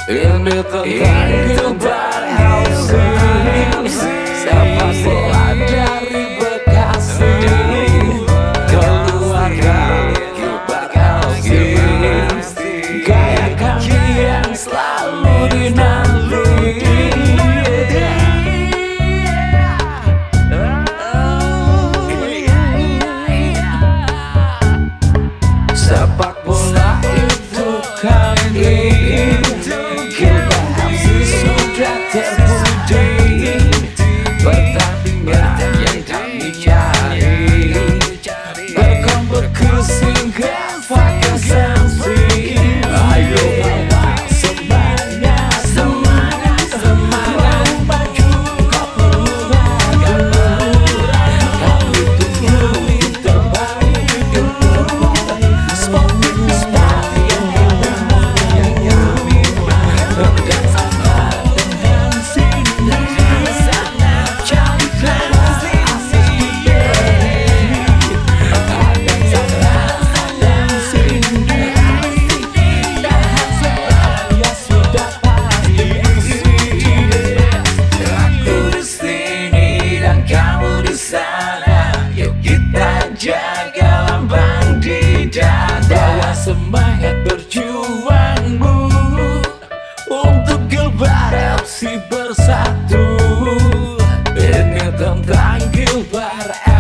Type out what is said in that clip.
Ini tentang Gilbar FC, sepak bola dari Bekasi, keluarga Gilbar FC, gaya kami yang selalu dinanti. Sepak bola itu kami, Gilbar FC sudah terbukti. Pertandingan yang kami cari, berkompetisi hingga Bekasi. Ayo bawa semangat, semangat, semangat, maju kau peluang. Kami tunggu terbaik, jaga lambang di dada, bawa semangat berjuangmu untuk Gilbar FC bersatu. Ini tentang Gilbar FC.